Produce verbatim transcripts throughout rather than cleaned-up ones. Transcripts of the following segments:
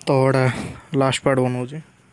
तो एटा last part बनाऊँ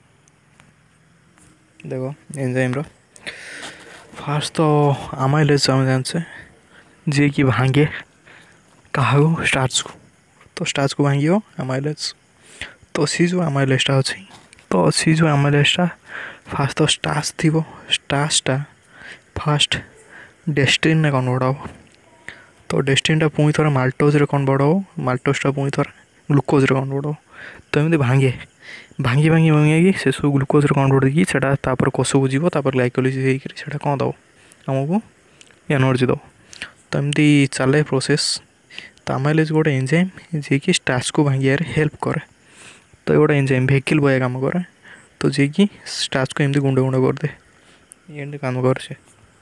देखो एंजाइम रो फास्ट तो आमाइलेज आम जाने जी कि भांगे क्या स्टार्च को तो स्टार्च को भांग आमाइलेज तो सी जो आमाइलेजटा अच्छी तो सी जो आमाइलेजटा फास्ट तो स्टार्च थी स्टार्चटा फास्ट डेस्टिन ने कन्वर्ट हम तो डेस्टिनटा पुई थोड़ा माल्टोज रे कन्वर्ट हम माल्टोजटा पुई थोड़ा ग्लुकोज रे कन्वर्ट हम तो एमती भांगे भांगी भांगी भांगी से सब ग्लुकोज रे कन्वर्ट होगी सेटा कोष को जीव ग्लाइकोलिसिस होकर कौन दब आमको एनर्जी दब तो एमती चले प्रोसेस तो आमाइलेज गोटे एंजाइम जी कि स्टार्च को भांगे हेल्प करे तो गोटे एंजाइम भेहिकल बया काम करे तो जी कि स्टार्च को एमती गुंड गुंड कर दे एमती काम कर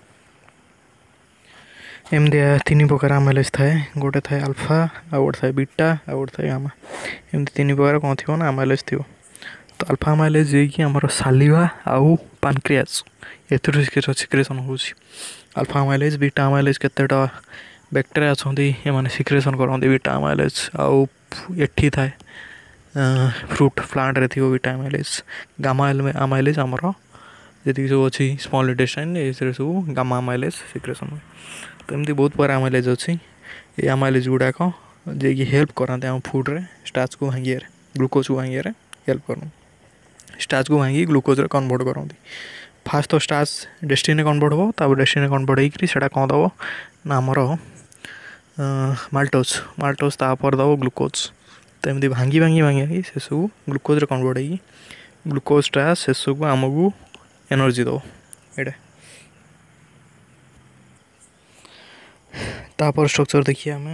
एमती तीन प्रकार आमाइलेज थाए गोटे थाए अल्फा आ गोटे थाए बीटा आ गोटे थाए गामा एमती तीन प्रकार कौन थी ना आमाइलेज थी तो अल्फा आमाइलेज जी कि आमर सालिवा आउ पानक्रियाज एथुर सिक्रेसन हो अल्फा आमाइलेज बीटा आमाइलेज केतेटा बैक्टेरिया अच्छा माने सिक्रेसन करते बीटा आमाइलेज आउ एठी थाए फ्रूट प्लांट रे थी बीटा आमाइलेज गामा आमाइलेज आमर जी सब अच्छी स्मॉल इंटेस्टाइन ए सब गामा आमाइलेज सिक्रेसन हुए तो एमती बहुत प्रकार आमाइलेज अच्छी ये आमाइलेज गुड़ाक जे कि हेल्प कराते आम फुड रे स्टार्च को भांगे ग्लुकोज को भांगे हेल्प कर स्टार्च को भांगी ग्लुकोज रे कन्वर्ट करती फास्ट तो स्टार्च डेस्टिन कन्वर्ट हो तब डेस्टिन कन्वर्ट होकर कौन दब ना आमर माल्टोज माल्टोज तापर दब ग्लुकोज तो एमती भांगी भांगी भांगी से सब ग्लुकोज रे कन्वर्ट हो ग्लुकोजटा शेष को आमको एनर्जी दब एटा तापर स्ट्रक्चर देखिए आम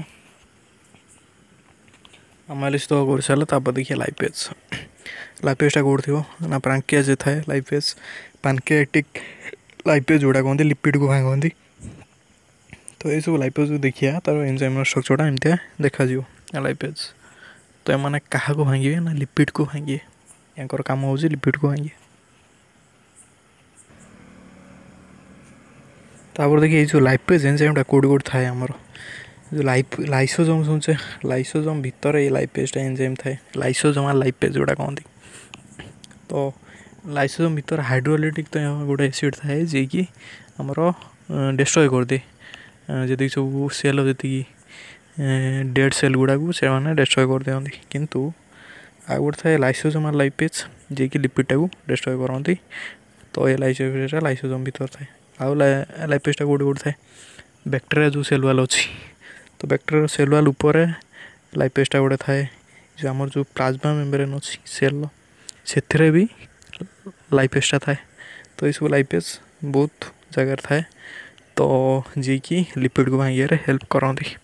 आमाइलेज तो कर सारे देखिए लाइपेज लाइपेजटा कौट थी ना प्रांकियाज थाए लाइपेज पानक्रियाटिक लाइपेज जोड़ा कहते लिपिड को भांगती तो ये सब लाइपेज को देखिए तार एंजाइम स्ट्रक्चरटा एमती देखा लाइपेज तो एम क्या भांगे ना लिपिड को भांगे या काम हो लिपिड को भांगे तापर देखिए जो लाइपेज एंजाइमटा कौट कौट थाए आमर जो लाइप लाइसोजोम सुनचे लाइसोजोम भितर ये लाइपेजटा एंजाइम थाए लाइसोजोम लाइपेज जोड़ा कहती तो लाइसोजोम भितर हाइड्रोलिटिक तो गोटे एसिड थाए जी कि आमर डिस्ट्रॉय कर दे जी सब सेल जी डेड सेल गुड़ा को से मैंने डिस्ट्रॉय कर दिखती किंतु आ गोटे थाए लाइसोजोम लाइपेज जी कि लिपिडटा को डिस्ट्रॉय करती तो ये लाइसोजोम लाइसोजोम भितर थाए आउ लाइपेजटा कौट कौट थाए बैक्टेरिया जो सेल वाल अच्छी तो बैक्टेरिया सेल वाल उपर लाइपेजटा गोटे थाए जो आमर जो प्लाज्मा मेम्ब्रेन अच्छी सेल से भी लाइपेजटा थाए तो ये सब लाइपेज बहुत जगह थाए तो जी कि लिपिड को भांगे हेल्प करती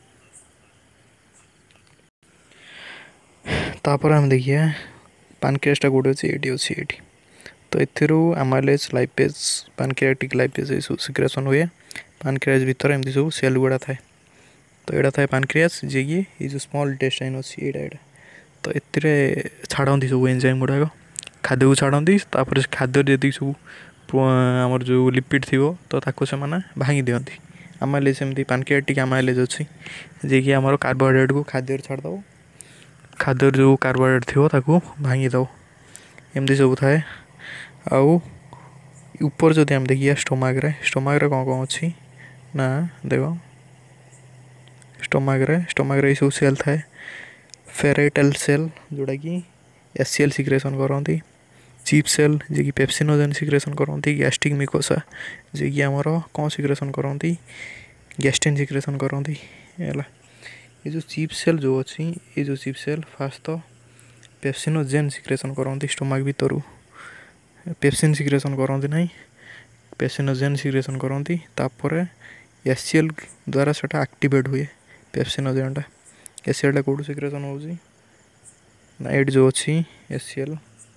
तापर हम देखिए पानक्रियाजटा कौट अच्छी ये अच्छी ये तो एथिरू आमाइलेज लाइपेज पानक्रियाटिक लाइपेज ये सब सिक्रेसन हुए पानक्रियाज भितर एमती सब सेल गुड़ा थाए तो यहाँ थाए पानक्रियाज जी कि ये जो स्मॉल इंटेस्टाइन अच्छी यहाँ यहाँ तो ए छाड़ती सब एंजाइम गुड़ाक खाद्य को छाड़ती तापर खाद्य जी सब आमर जो लिपिड थी तो ताको से माने भांगी दिखती आमाइलेज एमती पानक्रियाटिक आमाइलेज अच्छी जी कि आमर कार्बोहाइड्रेट को खाद्य छाड़द खाद्य जो कार्बोहाइड्रेट थी ताको भांगी दब एमती सब थाए आउ ऊपर जदि आम देखिए स्टोमाक रे स्टोमाक रे कौन कौन अच्छी ना देखो स्टोमाक रे स्टोमाक रे सब सेल थाए फेरेटल सेल जोड़ा कि एससीएल सिक्रेसन करती चीप सेल जी कि पेप्सिनोजेन सिक्रेसन करती गैस्ट्रिक मिकोसा जी कि आमर कौन सिक्रेसन करती गैस्ट्रिन सिक्रेसन करती है ये जो चीप सेल जो अच्छी ये जो चीप सेल फास्ट तो पेप्सिनोजेन सिक्रेसन करती स्टोमाक भितर पेप्सिन सिक्रेसन करती ना पेप्सिनोजेन सिक्रेसन करती तापर एससीएल द्वारा से एक्टिवेट हुए पेप्सिनोजेनटा एससीएलटा कौट सिक्रेसन हो ना एट जो अच्छी एससीएल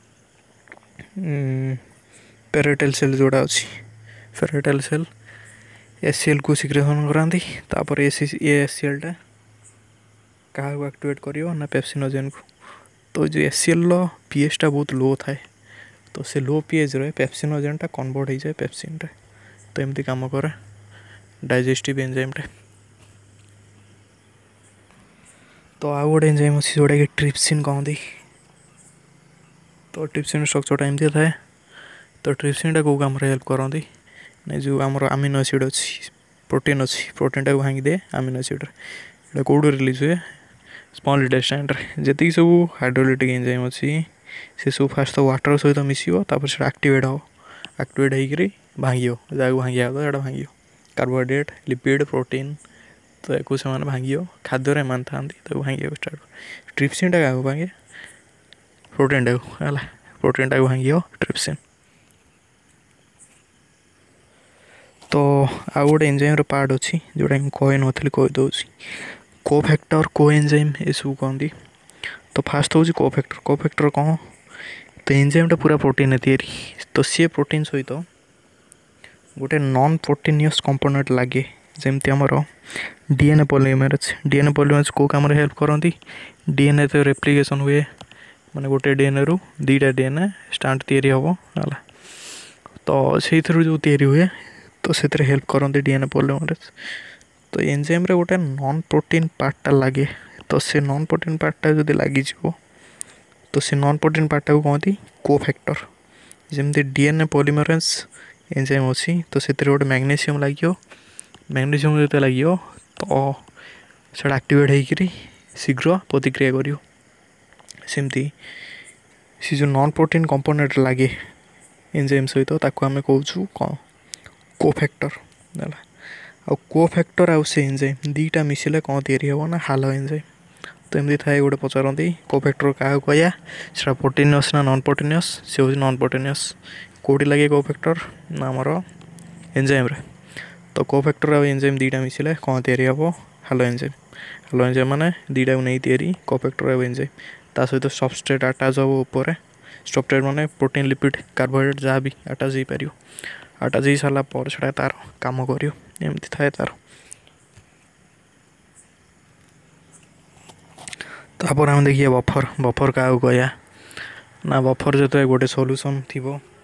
पेरेटल सेल जोड़ा अच्छी फेरेटल सेल एससीएल को सिक्रेसन कराती तापर एससीएलटा क्या एक्टिवेट करियो ना पेप्सिनोजेन को तो जो एससीएल पीएचटा बहुत लो थाए तो से लो पीएच रहे पेप्सिनोजेनटा कन्वर्ट हो जाए पेप्सिनटा तो एमती काम करे डाइजेस्टिव एंजाइमटा तो आउ गोटे एंजाइम अच्छी जोटा कि ट्रिप्सिन कहती तो ट्रिप्सिन स्ट्रक्चरटा एमती थाए। तो ट्रिप्सिनटा कौ कम हेल्प करती ना जो आमर आमिनो एसिड अच्छी प्रोटीन अच्छी प्रोटीन टाक भांगी दे आमिनो एसिड कौटू रिलीज हुए स्मॉल इंटेस्टाइन जी सब हाइड्रोलिटिक एंजाइम अच्छी से सब फास्ट तो वाटर सहित मिसिबो तापर से एक्टिवेट हो एक्टिवेट होकर भांगियो जहाँ भांगिया तो यहाँ भांगियो कार्बोहाइड्रेट लिपिड प्रोटीन तो एक से भांगियो खाद्य एम था भांगे स्टार्ट ट्रिप्सिन टा क्या भांगे प्रोटीन टाक है प्रोटीन टाक भांगियो ट्रिप्सिन। तो आउ गोटे एंजाइम पार्ट अच्छी जोटा कही नी कहीदे कोफैक्टर को एंजाइम ये सब कहती। तो फास्ट हूँ कोफैक्टर कोफैक्टर कौन तो एंजाइमटा पूरा प्रोटीन तैयारी तो सी प्रोटीन सहित गोटे नॉन प्रोटीनियस कंपोनेंट लगे जमती आमर डीएनए पॉलीमरेज डीएनए पॉलीमरेज को काम हेल्प करती डीएनए तो रेप्लिकेशन हुए माने गोटे डीएनए रु दीटा डीएनए स्टार्ट तैयारी हम है तो से जो तैयारी हुए तो से हेल्प करते डीएनए पॉलीमरेज। तो एंजाइम रे गोटे नॉन प्रोटीन पार्टा लगे तो से नॉन प्रोटीन पार्टा जो लगी तो से नॉन प्रोटीन पार्टा को कहती कोफैक्टर जमती डीएनए पॉलीमरेज एंजाइम अच्छी तो से गोटे मैग्नीशियम लगे मैग्नीशियम जो लगे तो से एक्टिवेट होकर शीघ्र प्रतिक्रिया करियो सेमती सी जो नॉन प्रोटीन कंपोनेंट लगे एंजाइम सहित ताको आमे कहूँ कौन कोफैक्टर है आ कोफैक्टर आउ से एंजाइम दीटा मिसिले कौन तैयारी हम ना हालो एंजाइम। तो एमती थाए गोटे पचारती कोफैक्टर क्या कहया से प्रोटीनियस ना नॉन प्रोटीनियस से हूँ नॉन प्रोटीनियस कौटी लगे कोफैक्टर ना आमर एंजाइम रे। तो कोफैक्टर आ एंजाइम दीटा मिसिले कौन तैयारी हम हालो एंजाइम हालो एंजाइम माने दीटा को नहीं तैयारी कोफैक्टर आ एंजाइम ता सहित सबस्ट्रेट अटैच हम ऊपर सबस्ट्रेट माने प्रोटीन लिपिड कार्बोहाइड्रेट जहाँ भी अटैच हो पार अटैच हो सारा पर से तार कम कर एमती थाए तार। तापर आम देखिए बफर बफर क्या कहया ना बफर जो गोटे सॉल्यूशन थी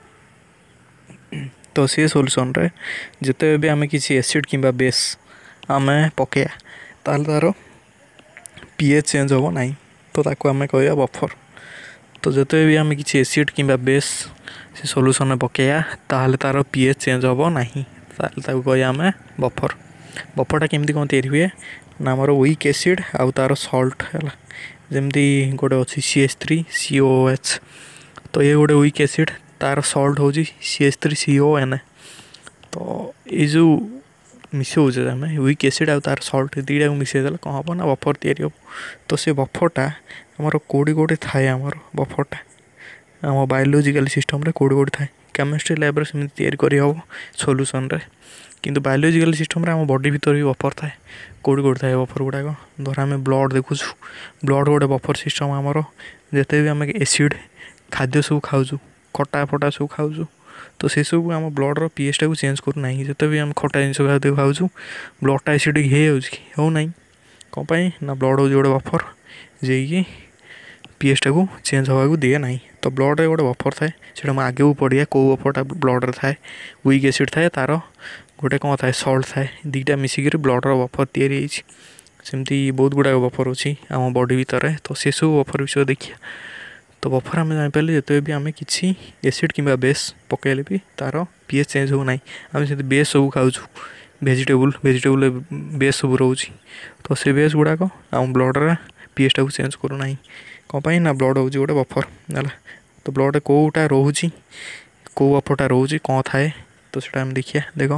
तो सी सॉल्यूशन रे जिते भी आम किसी एसिड किंबा बेस आम पकया ताल तार पीएच चेंज हम ना तो ताको आम कहया बफर। तो जिते भी आम किसी एसिड किंबा बेस से सॉल्यूशन में पकया ताल तार पीएच चेंज हम ना ताको कहया आम बफर। बफरटा केमती कौन तैयारी हुए ना आमर वीक एसिड आउ तार सल्ट है जमती गोटे अच्छी C H three C O H तो ये गोटे वीक एसिड तार सल्ट हूँ C H three C O N A. तो ये जो मिसौचे आम वीक एसिड आउ तार सल्ट दीटा को मिसईदे कौन हम ना बफर तैयारी हम। तो से बफरटा आमर कोड़ी कोड़ी थाए आमर बफरटा आम बायोलोजिकल सिस्टम रे कोड़ी कोड़ी थाए केमिस्ट्री लैब रे सेमती तैयारी करी हम सॉल्यूशन रे किंतु बायोलोजिकल सिस्टम रे आम बॉडी भीतर भी बफर थाए कोड़ी कोड़ी थाए बफर गुड़ाक धर आम ब्लड देखु ब्लड गोटे बफर सिस्टम आमर जिते भी आम एसिड खाद्य सब खाऊ खटा फटा सब खाऊ तो से सब आम ब्लड पीएच टाक चेंज करूना जिते भी आम खटा जिन खाद्य खाऊ ब्लडटा एसिडिक हो ना कौन ना ब्लड हूँ गोटे बफर जे पीएच टाक चेंज होगा दिए ना। तो ब्लड गोटे बफर थाए से आगे को पड़िया कौ बफरटा ब्लड थाए वीक एसिड थाए तार गोटे कौन थाए सल्ट थाए दीटा मिसिक ब्लडर बफर तैयारी सेमती बहुत गुड़ाक बफर अच्छी आम बॉडी भीतर तो से सब बफर विषय देखिए। तो बफर आम जापर जिते भी आम कि एसिड किंबा बेस पकड़े भी तार पीएच चेंज हो ना आम से बेस सब खाऊ भेजिटेबल भेजिटेबल बेस सब रोचे तो से बेस गुड़ाक आम ब्लड पीएच टाक चेंज करूना कौन ना ब्लड हूँ गोटे बफर है। तो ब्लड कौटा रोचे कौ बफरटा रोचे कौन थाए तो सीटा आम देखिए देख।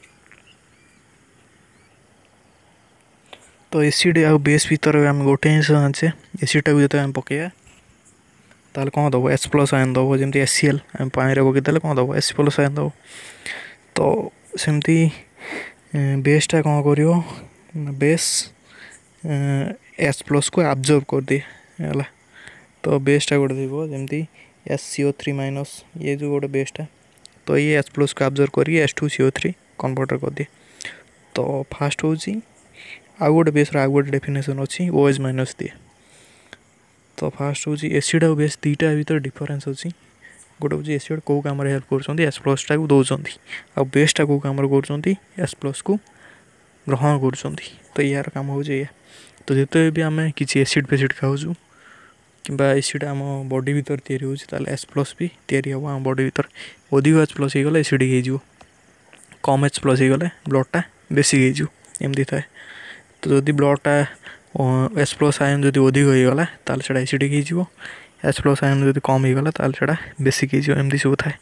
तो एसिड आ बेस भीतर आम गोटे जिन जाचे एसिड टाक जो आम पकड़ा ताल कौन दब एच प्लस आयन दब जमी एस सी एल आम पानी पकईदे कौन दब एस प्लस आयन दब। तो सेमती बेसटा कौन कर बेस एच प्लस को आब्जर्व कर दिए है। तो बेसटा गोटे थी जमी H C O three minus ये जो गोटे बेसटा तो ये एच प्लस को आब्जर्व कर H two C O three converter कर दिए। तो फास्ट हूँ आउ गोटे बेस आउ गोटे डेफिनेसन अच्छी ओ एच माइनस दिए। तो फास्ट हूँ एसिड आ बेस दीटा भर डिफरेन्स अच्छी गोटे हूँ एसिड कौ कम हेल्प कर एस प्लस टाक दौरान आ बेसटा कौ कम कर एस प्लस को ग्रहण कर। तो यार कम हो तो जिते भी आम कि एसिड फेसिड खाऊ किंबा एसिड आम बॉडी भीतर तैयारी होउछि ताले एच प्लस भी तैयारी हम आम बॉडी भीतर अधिक एच प्लस हो गले एसिडिक हो कम एच प्लस हो गले ब्लडटा बेसिक हो एमती थाए। तो जदि ब्लडटा एच प्लस आयन जदि अधिक हो गला ताले सेटा एसिडिक हो एच प्लस आयन जदि कम हो गला ताले सेटा बेसिक हो एमती सब थाए।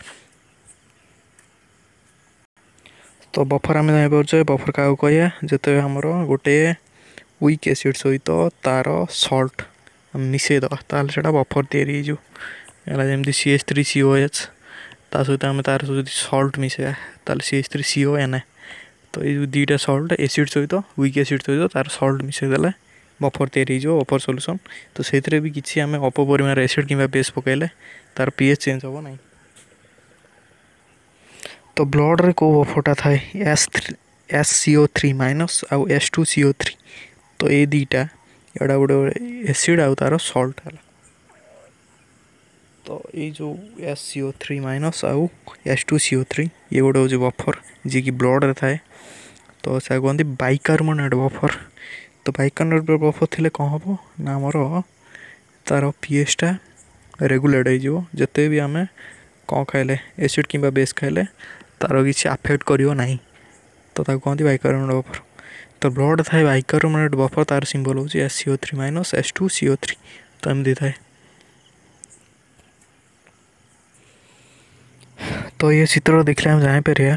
तो बफर आम जापर बफर क्या कह जिते आमर गोटे वीक एसिड सहित तार सल्ट मिसेद ताल से बफर तैयारी C H three C O H ता सहित आम तार जो सल्ट मिसेगा ताल C H three C O N A. तो ये दुईटा सल्ट एसिड सहित वीक एसिड सहित तार सल्ट मिसेदेले बफर तैयारी हो बफर सल्यूशन। तो से भी किसी आम अल्प परिमाण एसिड कि बेस पकड़े तार पीएच चेंज हम ना। तो ब्लड रे को बफरटा थाए H three H C O three minus आउ H two C O three. तो ये दुईटा एटा गोटे एसिड आउ तार सल्ट है। तो ये जो H C O three minus आउ H two C O three ये गोटे हूँ बफर जी कि ब्लड रे थाए। तो से कहते बाइकार्बोनेट बफर। तो बाइकार्बोनेट बफर थी कौन हम ना आमर तार पीएचटा रेगुलेट हो जिते भी आम कौन खाइले एसिड कि बेस खाइले तार किसी आफेक्ट करियो नहीं। तो कहते बाइकार्बोनेट बफर। तो ब्लड थाए बाइकार्बोनेट बफर तार सिंबल हूँ S C O three minus H two C O three. तो एमती थाए। तो ये चित्र देखले हम जापर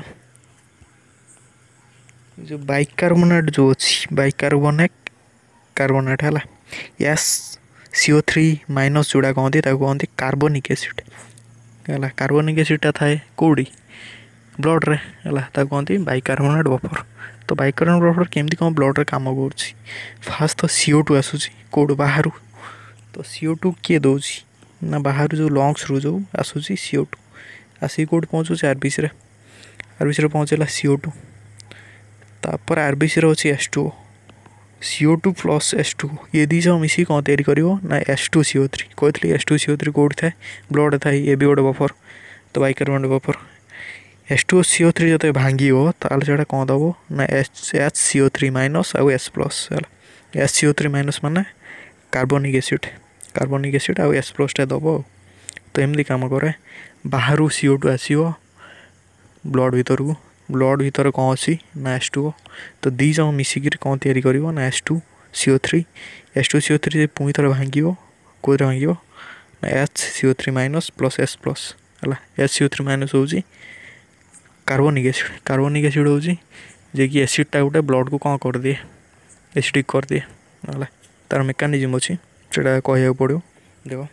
जो बाइकार्बोनेट जो अच्छी बाइकार्बोनेट कार्बोनेट है H C O three minus जोड़ा कहते कहते कार्बनिक एसिड है। कार्बनिक एसिडटा थाए कौड़ी ब्लड रे है कहते बाइकार्बोनेट बफर। तो बाइकार्बोनेट बफर केमती कौन ब्लड रे काम कर फास्ट तो सी ओ टू आसूसी कौड़ बाहर। तो सी ओ टू किए दौर ना बाहर जो लंग्स रू जो आसूसी सी O to Ashik Kaut पहुँचुचे RBC रे आरबीसी रे पहुँचला सी ओ टू तापर आरबीसी रे अच्छी S two O C O two plus H two ये दी सब मिसी कौन तैयारी कर ना H two C O three कहती H two C O three कौट थाए ब्लड थाए ये भी गोटे बफर। तो bicarbonate buffer H two C O three जो भांगी ताले कौन दब ना H H C O three minus आउ एस प्लस है। H C O three minus माने कार्बनिक एसिड कार्बनिक एसिड आउ एस प्लसटा दब। तो एमती काम कै बाहर सी ओ टू आसो ब्लड भीतर को ब्लड भीतर कौन अच्छी ना एस टू ओ। तो दी जन मिसिक कौन तैयारी कर ना H two C O three H two C O three पुई थर भांग कौन भांग ना H C O three minus plus H plus है। H C O three minus हूँ कार्बनिक एसिड कार्बनिक एसिड हूँ जे कि एसिडटा गोटे ब्लड को कौन कर दिए एसिडिक कर दिए है। तार मेकानिजम अच्छी से कह पड़ो देख।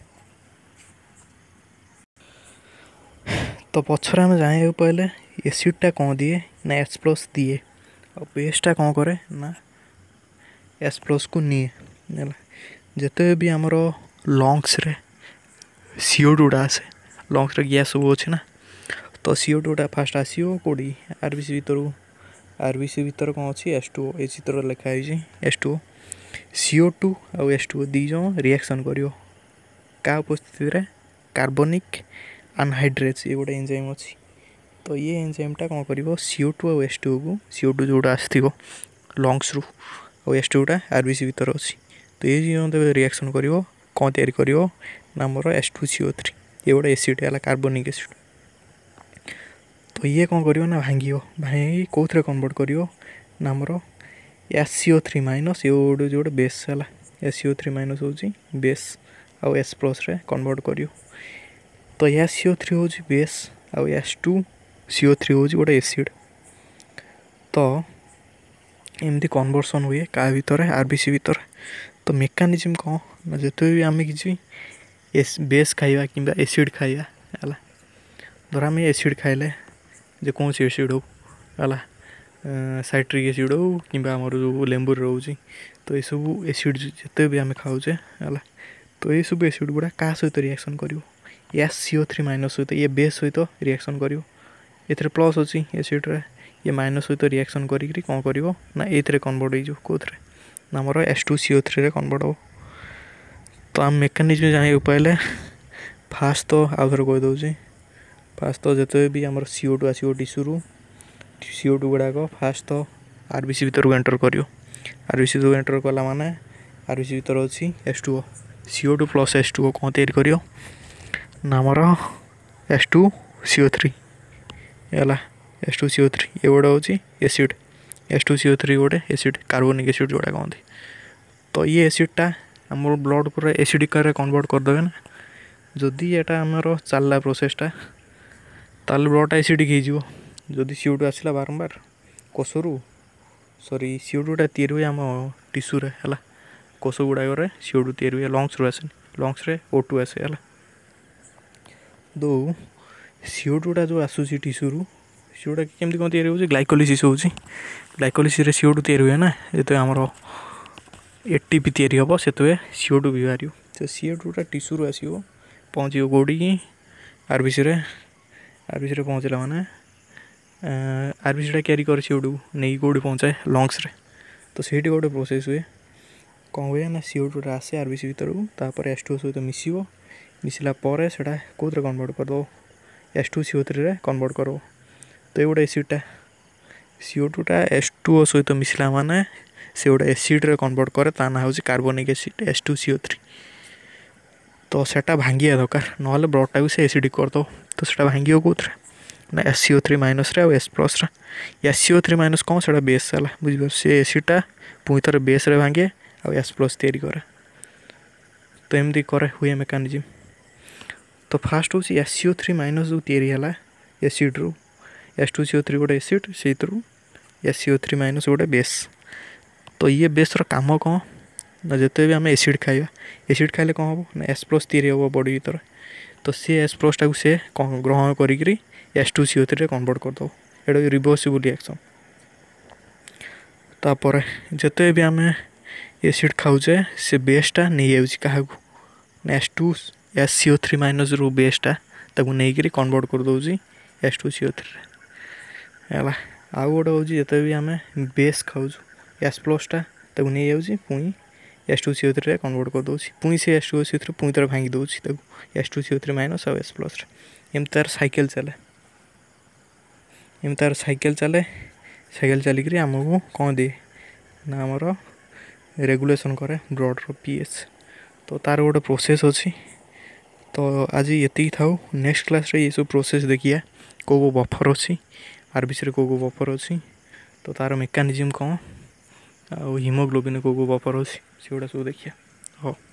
तो पचर आम जाना पहले एसिडटा कौन दिए ना एच प्लस दिए और बेसटा कौन करे ना एस प्लस को निए है। जिते भी आमर लंग्स रे सी ओ टूटा आसे लंग्स रे गैस सब अच्छे ना। तो सी ओ टूटा फास्ट आसो कौड़ी आरबीसी भीतर को आरबीसी भीतर कौन अच्छी एस टू ओ ये चित्र लिखाई H two O C O two आउ एस टू ओ दी जन रिएक्शन कर क्या उपस्थिति रे कार्बनिक अनहाइड्रेज ये गोटे एंजाइम अच्छी। तो ये एंजाइमटा कौन कर सी ओ टू आउ एस टू को सी ओ टू जोटा आसो लंग्स रू और एस टूटा आरबीसी भीतर अच्छी। तो ये जो रिएक्शन कर कौन तैयारी कर नामर H two C O three ये गोटे एसिड है कार्बनिक एसिड। तो ये कौन कर ना भांग भांगी कौन कन्वर्ट कर नामर H C O three minus ये गोटे जो बेस है H C O three minus हूँ बेस आउ एस प्लस रे कन्वर्ट कर। तो एस सी ओ थ्री हूँ बेस आउ H two C O three हूँ गोटे एसिड। तो एमती कन्वर्सन हुए क्या भीतर आरबीसी भीतर। तो मेकानिजम कौन ना जिते भी आम कि बेस खाइबा कि एसिड खाइबा है धर आम एसिड खाइले जेकोसी एसिड हो है साइट्रिक एसिड हो कि जो लेंबू रोचे। तो ये सब एसिड जिते भी आम खाऊे है। तो ये सब एसिड गुड़ा क्या सहित रिएक्शन कर H C O three minus सहित ये बेस सहित रिएक्शन कर ये प्लस अच्छी एसिड रे ये माइनस सहित रिएक्शन करी कौन कर ना ये कन्वर्ट हो कौन नामर H two C O three convert हो। तो आम मेकानिजम जाना पहले फास्ट तो आउ थे कहीदे फास्ट तो जिते भी आम सी ओ टू आसो टिश्यू सी ओ टू गुड़ाक फास्ट तो आरबीसी भीतर को एंटर कर आरबीसी जो एंटर कला माने आरबीसी भीतर अच्छी S two O C O two plus H two O कौन तैयारी करियो ना आमर H two C O three है H two C O three ये गोटे हूँ acid H two C O three गोटे एसिड कार्बनिक एसिड जोड़ा कहते। तो ये एसिडटा आम ब्लड पूरा एसिडिक कन्वर्ट करदे ना जदि यहाँ आमर चलला प्रोसेसटा ताल ब्लडटा एसिडिक होदी सी ओ टू आसला बारंबार कोषरू सॉरी सी ओ टूटा तैयारी हुए आम टिश्यू है कोष गुड़ाक सी ओ टू तैयारी हुए लंग्स रू आसे लंग्स रे ओ टू आसे है दो सी ओ टूटा जो आसूसी टिश्यू रू सी ओ टा केमती कौन तैयारी हो ग्लाइकोलिसिस हो ग्लाइकोलिसिस सी ओ टू तैयारी हुए ना जो आमर एटीपी तैयारी हम से सी ओ टू भी बाहर तो सी ओ टूटा टिश्यू रू आसो पहुँच कौटी आरबीसी रे आरबीसी रे पहुँचला मैंने आरबीसी क्यारी कर सी ओ टू नहीं कौटी पहुँचाए लंग्स रे तो सही गोटे प्रोसेस हुए कौन हुए ना सी ओ टूटा आसे आरबीसी भितर को तापर एच टू ओ सहित मिसिबो मिसला पर सेटा कौन कन्वर्ट करदो H two C O three रे कन्वर्ट कर तो ये गोटे एसिडटा सी ओ टूटा एच टू ओ सहित मिसला माने से गोटे एसिड रे कन्वर्ट करे ता ना हूँ कार्बनिक acid H two C O three तो सेटा भांगिया दरकार ना ब्लडटा भी से एसिडिक करदो तो सेटा भांगियो कौन ना S C O three minus रे एस प्लस रे S C O three minus कौन से बेस है बुझे से एसिडटा पुई थर बेस रे भांगे आ एस प्लस तैयारी करे तो एमती करे हुए मेकानिजम। तो फास्ट हूँ S C O three minus जो तैयारी है एसिड रू H two C O three गोटे एसिड से S C O three minus गोटे बेस तो ये बेस काम कौन ना जिते भी आम एसिड खाइबा एसिड खाइले कौन हम ना एस प्लस तैयारी हम बॉडी भर तो सी एस प्लस टाक से ग्रहण करी H two C O three convert करदे ये रिवर्सिबल रिएक्शन। तापर जिते भी आम एसिड खाऊे से बेसटा नहीं आउची क्या ना H two S C O three minus रू बेसटा ताकू नहीं कन्वर्ट कर दूसरी H two C O three है आउ गोटे हूँ जिते भी आम बेस खाऊ एस प्लसटा ताकू नहीं जाऊँगी पुई H two C O three convert कर दूसरी पुई से H two C O three पुई तरह भांगी दूसरी H two C O three minus आउ एस प्लस एम तार साइकेल चले एम तार साइकेल चले साइकेल चलिक आमको कौन दिए ना आमर रेगुलेशन करे ब्लड रो पीएच तो तार गोटे प्रोसेस अच्छी। तो आज ये थाउ नेक्स्ट क्लास रे ये सब प्रोसेस देखिए को को बफर अच्छी आरबीसी रे को को बफर अच्छी तो तार मेकानिजम कौन आ हिमोग्लोबिन को को बफर अच्छी से गुड़ा सब देखिए हाँ।